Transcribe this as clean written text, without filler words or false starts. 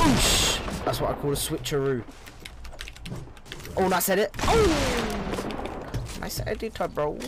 Boosh! That's what I call a switcheroo. Oh, and I said it. Oh! Nice editor, bro.